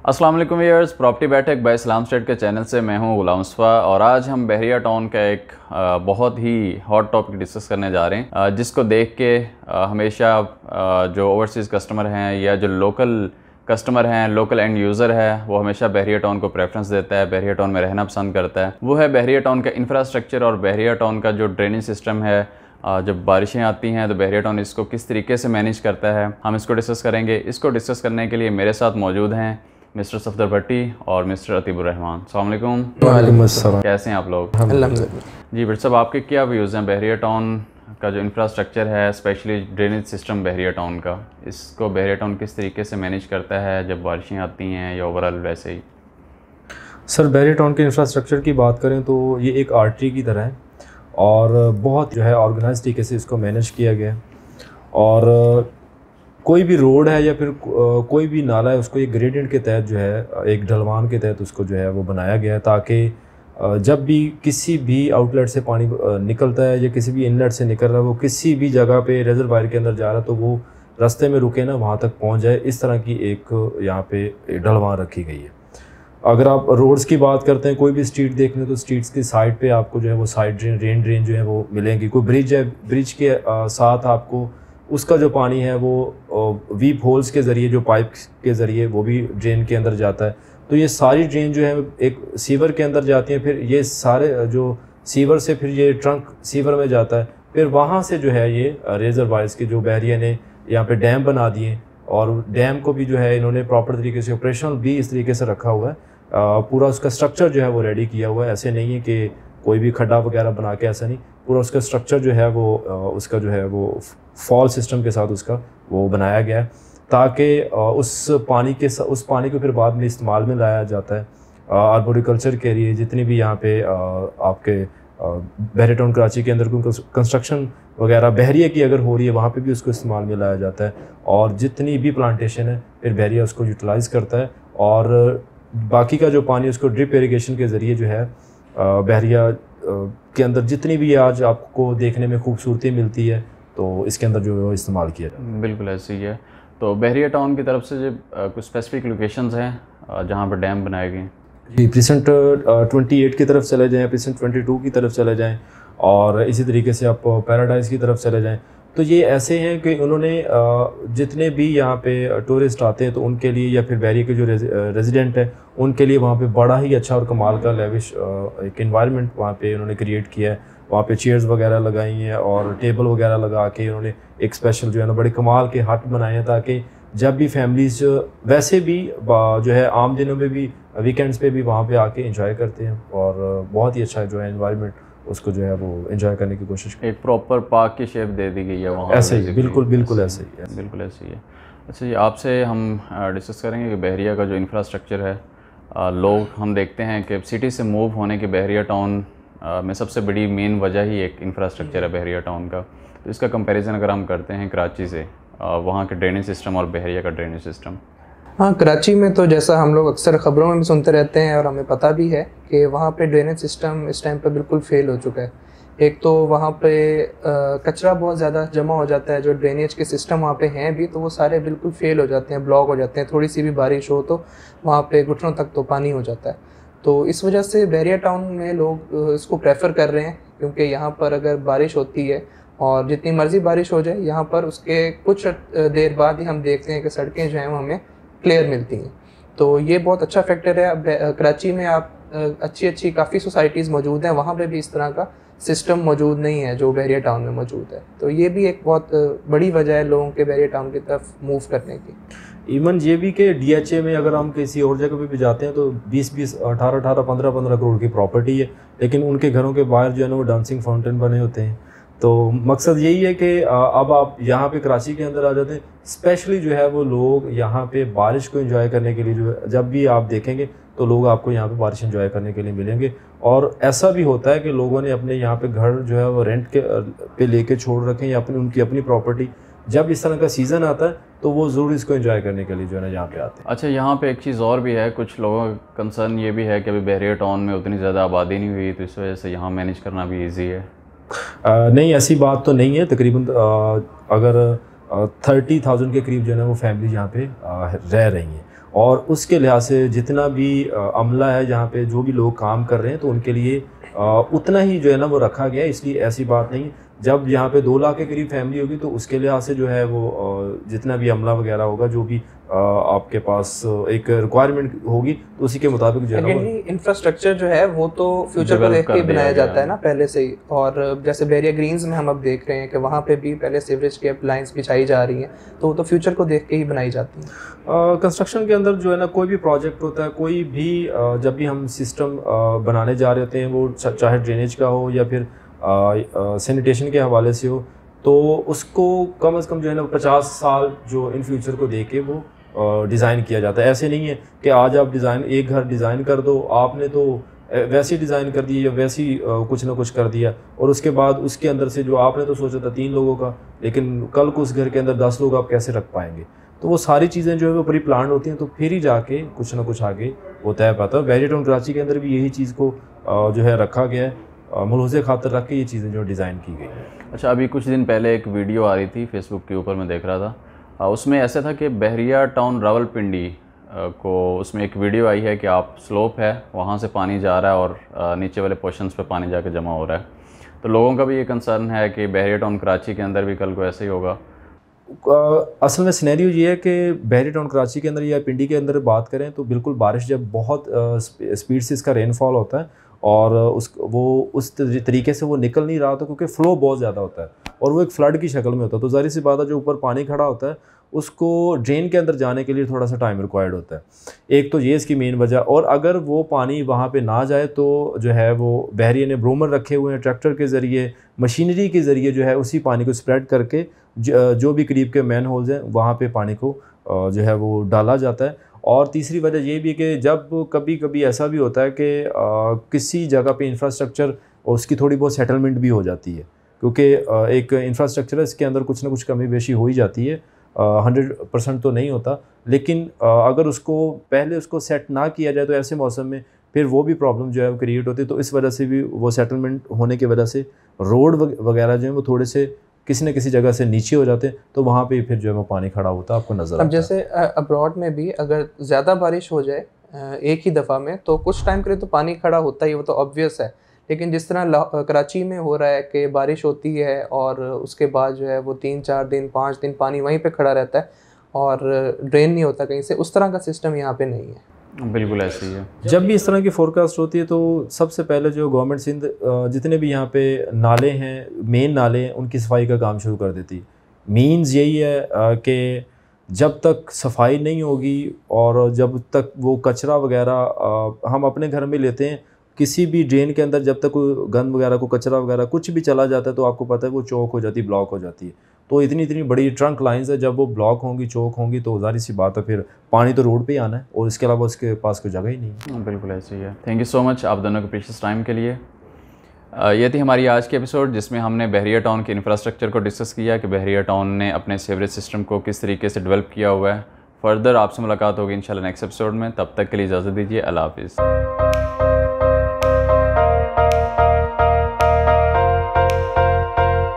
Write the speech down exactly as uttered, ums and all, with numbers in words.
अस्सलाम वालेकुम viewers, property बैठक बाय इस्लाम स्टेट के चैनल से मैं हूं गुलाम मुस्तफ़ा और आज हम बहरिया टाउन का एक आ, बहुत ही हॉट टॉपिक डिस्कस करने जा रहे हैं, आ, जिसको देख के आ, हमेशा आ, जो ओवरसीज़ कस्टमर हैं या जो लोकल कस्टमर हैं, लोकल एंड यूज़र है, वो हमेशा बहरिया टाउन को प्रेफरेंस देता है, बहरिया टाउन में रहना पसंद करता है। वो है बहरिया टाउन का इंफ्रास्ट्रक्चर और बहरिया टाउन का जो ड्रेनेज सिस्टम है। जब बारिशें आती हैं तो बहरिया टाउन इसको किस तरीके से मैनेज करता है, हम इसको डिस्कस करेंगे। इसको डिस्कस करने के लिए मेरे साथ मौजूद हैं मिस्टर सफदर भट्टी और मिस्टर अतीबुर रहमान। अस्सलाम वालेकुम। वालेकुम अस्सलाम। कैसे हैं आप लोग? अल्हम्दुलिल्लाह। जी भट्ट साहब, आपके क्या व्यूज़ हैं बहरिया टाउन का जो इंफ्रास्ट्रक्चर है, specially drainage system Bahria town का, इसको बहरिया टाउन किस तरीके से मैनेज करता है जब बारिशें आती हैं या ओवरऑल वैसे ही? सर, बहरिया टाउन के इंफ्रास्ट्रक्चर की बात करें तो ये एक आर्टरी की तरह है और बहुत जो है ऑर्गेनाइज तरीके से इसको मैनेज किया गया है। और कोई भी रोड है या फिर कोई भी नाला है, उसको एक ग्रेडियंट के तहत जो है, एक ढलवान के तहत उसको जो है वो बनाया गया है, ताकि जब भी किसी भी आउटलेट से पानी निकलता है या किसी भी इनलेट से निकल रहा है, वो किसी भी जगह पे रिजर्वायर के अंदर जा रहा है तो वो रास्ते में रुके ना, वहाँ तक पहुँच जाए। इस तरह की एक यहाँ पे ढलवान रखी गई है। अगर आप रोड्स की बात करते हैं, कोई भी स्ट्रीट देख लें तो स्ट्रीट्स की साइड पे आपको जो है वो साइड ड्रेन, रेन ड्रेन जो है वो मिलेंगी। कोई ब्रिज है, ब्रिज के साथ आपको उसका जो पानी है वो वीप होल्स के ज़रिए, जो पाइप के ज़रिए वो भी ड्रेन के अंदर जाता है। तो ये सारी ड्रेन जो है एक सीवर के अंदर जाती हैं, फिर ये सारे जो सीवर से फिर ये ट्रंक सीवर में जाता है, फिर वहाँ से जो है ये रिजर्वायर्स के जो बहरिया ने यहाँ पे डैम बना दिए, और डैम को भी जो है इन्होंने प्रॉपर तरीके से ऑपरेशनल भी इस तरीके से रखा हुआ है। पूरा उसका स्ट्रक्चर जो है वो रेडी किया हुआ है। ऐसे नहीं है कि कोई भी खड्डा वगैरह बना के, ऐसा नहीं। पूरा उसका स्ट्रक्चर जो है वो उसका जो है वो फॉल सिस्टम के साथ उसका वो बनाया गया है, ताकि उस पानी के उस पानी को फिर बाद में इस्तेमाल में लाया जाता है आर्बोरिकल्चर के लिए। जितनी भी यहाँ पे आपके बहरिया टाउन कराची के अंदर कंस्ट्रक्शन वगैरह बहरिया की अगर हो रही है, वहाँ पे भी उसको इस्तेमाल में लाया जाता है। और जितनी भी प्लांटेशन है फिर बहरिया उसको यूटिलाइज़ करता है, और बाकी का जो पानी उसको ड्रिप इरिगेशन के ज़रिए जो है बहरिया के अंदर जितनी भी आज आपको देखने में खूबसूरती मिलती है, तो इसके अंदर जो है इस्तेमाल किया जाता है। बिल्कुल ऐसे ही है। तो बहरिया टाउन की तरफ से जो कुछ स्पेसिफिक लोकेशंस हैं जहाँ पर डैम बनाए गए हैं? जी, प्रीसेंट ट्वेंटी एट की तरफ चले जाएँ, प्रीसेंट ट्वेंटी टू की तरफ चले जाएँ, और इसी तरीके से आप पैराडाइज़ की तरफ चले जाएँ। तो ये ऐसे हैं कि उन्होंने जितने भी यहाँ पे टूरिस्ट आते हैं तो उनके लिए, या फिर बहरिया के जो रेजिडेंट है उनके लिए वहाँ पे बड़ा ही अच्छा और कमाल का लेविश एक एनवायरनमेंट वहाँ पे उन्होंने क्रिएट किया है। वहाँ पे चेयर्स वगैरह लगाई हैं और टेबल वगैरह लगा के उन्होंने एक स्पेशल जो है ना बड़े कमाल के हट बनाए हैं, ताकि जब भी फैमिलीज वैसे भी जो है आम दिनों में भी, वीकेंड्स पे भी वहाँ पे आके एंजॉय करते हैं, और बहुत ही अच्छा जो है एनवायरनमेंट उसको जो है वो एंजॉय करने की कोशिश की। एक प्रॉपर पार्क की शेप दे दी गई है वहाँ। ऐसे ही, बिल्कुल बिल्कुल ऐसे ही है, बिल्कुल ऐसे ही है। अच्छा जी, आपसे हम डिस्कस करेंगे कि बहरिया का जो इंफ्रास्ट्रक्चर है, आ, लोग हम देखते हैं कि सिटी से मूव होने के बहरिया टाउन में सबसे बड़ी मेन वजह ही एक इंफ्रास्ट्रक्चर है बहरिया टाउन का। तो इसका कंपैरिजन अगर हम करते हैं कराची से, आ, वहाँ के ड्रेनेज सिस्टम और बहरिया का ड्रेनेज सिस्टम। हाँ, कराची में तो जैसा हम लोग अक्सर ख़बरों में भी सुनते रहते हैं और हमें पता भी है कि वहाँ पे ड्रेनेज सिस्टम इस टाइम पे बिल्कुल फेल हो चुका है। एक तो वहाँ पे कचरा बहुत ज़्यादा जमा हो जाता है, जो ड्रेनेज के सिस्टम वहाँ पे हैं भी तो वो सारे बिल्कुल फेल हो जाते हैं, ब्लॉक हो जाते हैं। थोड़ी सी भी बारिश हो तो वहाँ पे घुटनों तक तो पानी हो जाता है। तो इस वजह से बहरिया टाउन में लोग इसको प्रेफर कर रहे हैं, क्योंकि यहाँ पर अगर बारिश होती है और जितनी मर्ज़ी बारिश हो जाए, यहाँ पर उसके कुछ देर बाद ही हम देखते हैं कि सड़कें जो हैं वो हमें क्लियर मिलती हैं। तो ये बहुत अच्छा फैक्टर है। कराची में आप अच्छी अच्छी काफ़ी सोसाइटीज़ मौजूद हैं, वहाँ पे भी इस तरह का सिस्टम मौजूद नहीं है जो बहरिया टाउन में मौजूद है। तो ये भी एक बहुत बड़ी वजह है लोगों के बहरिया टाउन की तरफ मूव करने की। इवन ये भी कि डीएचए में अगर हम किसी और जगह पे भी जाते हैं तो बीस बीस अठारह अठारह पंद्रह पंद्रह करोड़ की प्रॉपर्टी है, लेकिन उनके घरों के बाहर जो है ना वो डांसिंग फाउंटेन बने होते हैं। तो मकसद यही है कि अब आप यहाँ पे कराची के अंदर आ जाते हैं, स्पेशली जो है वो लोग यहाँ पे बारिश को एंजॉय करने के लिए, जो जब भी आप देखेंगे तो लोग आपको यहाँ पे बारिश एंजॉय करने के लिए मिलेंगे। और ऐसा भी होता है कि लोगों ने अपने यहाँ पे घर जो है वो रेंट के पे लेके छोड़ रखे हैं, या अपनी उनकी अपनी प्रॉपर्टी। जब इस तरह का सीज़न आता है तो वो ज़रूर इसको एंजॉय करने के लिए जो है ना यहाँ पे आते हैं। अच्छा, यहाँ पे एक चीज़ और भी है, कुछ लोगों का कंसर्न ये भी है कि अभी बहरिया टाउन में उतनी ज़्यादा आबादी नहीं हुई, तो इस वजह से यहाँ मैनेज करना भी ईजी है। आ, नहीं, ऐसी बात तो नहीं है। तकरीबन अगर थर्टी थाउजेंड के करीब जो है ना वो फैमिली यहाँ पे आ, रह रही हैं, और उसके लिहाज से जितना भी अमला है जहाँ पे जो भी लोग काम कर रहे हैं तो उनके लिए उतना ही जो है ना वो रखा गया है। इसलिए ऐसी बात नहीं, जब यहाँ पे दो लाख के करीब फैमिली होगी तो उसके लिहाज से जो है वो जितना भी अमला वगैरह होगा, जो भी आपके पास एक रिक्वायरमेंट होगी तो उसी के मुताबिक जो है ना इंफ्रास्ट्रक्चर जो है वो तो फ्यूचर को देख के बनाया जाता है ना पहले से ही। और जैसे बहरिया ग्रीन्स में हम अब देख रहे हैं कि वहाँ पे भी पहले सीवरेज की लाइंस बिछाई जा रही हैं, तो वो तो फ्यूचर को देख के ही बनाई जाती हैं। कंस्ट्रक्शन के अंदर जो है ना कोई भी प्रोजेक्ट होता है, कोई भी जब भी हम सिस्टम बनाने जा रहे होते हैं, वो चाहे ड्रेनेज का हो या फिर सैनिटेशन के हवाले से हो, तो उसको कम अज़ कम जो है ना पचास साल जो इन फ्यूचर को देख के वो डिज़ाइन किया जाता है। ऐसे नहीं है कि आज आप डिज़ाइन एक घर डिज़ाइन कर दो, आपने तो वैसे डिज़ाइन कर दिया या वैसी कुछ ना कुछ कर दिया, और उसके बाद उसके अंदर से जो आपने तो सोचा था तीन लोगों का, लेकिन कल को उस घर के अंदर दस लोग आप कैसे रख पाएंगे। तो वो सारी चीज़ें जो है वो प्री प्लान होती हैं, तो फिर ही जाके कुछ ना कुछ आगे होता है पाता है। बहरिया टाउन कराची के अंदर भी यही चीज़ को जो है रखा गया है, मुलहज़े खातर रख के ये चीज़ें जो डिज़ाइन की गई हैं। अच्छा, अभी कुछ दिन पहले एक वीडियो आ रही थी फेसबुक के ऊपर, मैं देख रहा था, उसमें ऐसा था कि बहरिया टाउन रावलपिंडी को उसमें एक वीडियो आई है कि आप स्लोप है वहाँ से पानी जा रहा है और नीचे वाले पोर्शंस पे पानी जाके जमा हो रहा है। तो लोगों का भी ये कंसर्न है कि बहरिया टाउन कराची के अंदर भी कल को ऐसे ही होगा। असल में सिनेरियो ये है कि बहरिया टाउन कराची के अंदर या पिंडी के अंदर बात करें तो बिल्कुल बारिश जब बहुत स्पीड से इसका रेनफॉल होता है और उस वो उस तरीके से वो निकल नहीं रहा होता, क्योंकि फ़्लो बहुत ज़्यादा होता है और वो एक फ़्लड की शक्ल में होता है, तो ज़ाहिर सी बात है जो ऊपर पानी खड़ा होता है उसको ड्रेन के अंदर जाने के लिए थोड़ा सा टाइम रिक्वायर्ड होता है। एक तो ये इसकी मेन वजह, और अगर वो पानी वहाँ पे ना जाए तो जो है वो बहरिया ने ब्रोमर रखे हुए हैं, ट्रैक्टर के ज़रिए मशीनरी के ज़रिए जो है उसी पानी को स्प्रेड करके जो भी करीब के मैन होल्स हैं वहाँ पे पानी को जो है वो डाला जाता है। और तीसरी वजह ये भी है कि जब कभी कभी ऐसा भी होता है कि किसी जगह पे इंफ्रास्ट्रक्चर उसकी थोड़ी बहुत सेटलमेंट भी हो जाती है, क्योंकि एक इंफ्रास्ट्रक्चर है इसके अंदर कुछ ना कुछ कमी बेशी हो ही जाती है, हंड्रेड परसेंट तो नहीं होता, लेकिन अगर उसको पहले उसको सेट ना किया जाए तो ऐसे मौसम में फिर वो भी प्रॉब्लम जो है वो क्रिएट होती है। तो इस वजह से भी वो सेटलमेंट होने की वजह से रोड वगैरह जो है वो थोड़े से किसी न किसी जगह से नीचे हो जाते हैं, तो वहाँ पे फिर जो है वो पानी खड़ा होता है, आपको नज़र आता है। अब जैसे अब्रॉड में भी अगर ज़्यादा बारिश हो जाए एक ही दफ़ा में तो कुछ टाइम के लिए तो पानी खड़ा होता ही, वो तो ऑब्वियस है। लेकिन जिस तरह कराची में हो रहा है कि बारिश होती है और उसके बाद जो है वो तीन चार दिन पाँच दिन पानी वहीं पे खड़ा रहता है और ड्रेन नहीं होता कहीं से, उस तरह का सिस्टम यहाँ पे नहीं है। बिल्कुल ऐसे ही है। जब भी इस तरह की फोरकास्ट होती है तो सबसे पहले जो गवर्नमेंट सिंध जितने भी यहाँ पे नाले हैं, मेन नाले हैं, उनकी सफाई का काम शुरू कर देती है। मीन्स यही है कि जब तक सफाई नहीं होगी और जब तक वो कचरा वगैरह हम अपने घर में लेते हैं, किसी भी ड्रेन के अंदर जब तक कोई गंद वगैरह को कचरा वगैरह कुछ भी चला जाता है तो आपको पता है वो चौक हो जाती है, ब्लॉक हो जाती है। तो इतनी इतनी बड़ी ट्रंक लाइंस है, जब वो ब्लॉक होंगी, चौक होंगी, तो जाहिर सी बात है फिर पानी तो रोड पे ही आना है और इसके अलावा उसके पास कोई जगह ही नहीं है। बिल्कुल ऐसे ही है। थैंक यू सो मच आप दोनों के प्रीशियस टाइम के लिए। ये थी हमारी आज की एपिसोड जिसमें हमने बहरिया टाउन के इंफ्रास्ट्रक्चर को डिस्कस किया कि बहरिया टाउन ने अपने सीवरेज सिस्टम को किस तरीके से डेवलप किया हुआ है। फर्दर आपसे मुलाकात होगी इंशाल्लाह नेक्स्ट एपिसोड में, तब तक के लिए इजाज़त दीजिए। अल्लाह हाफिज़।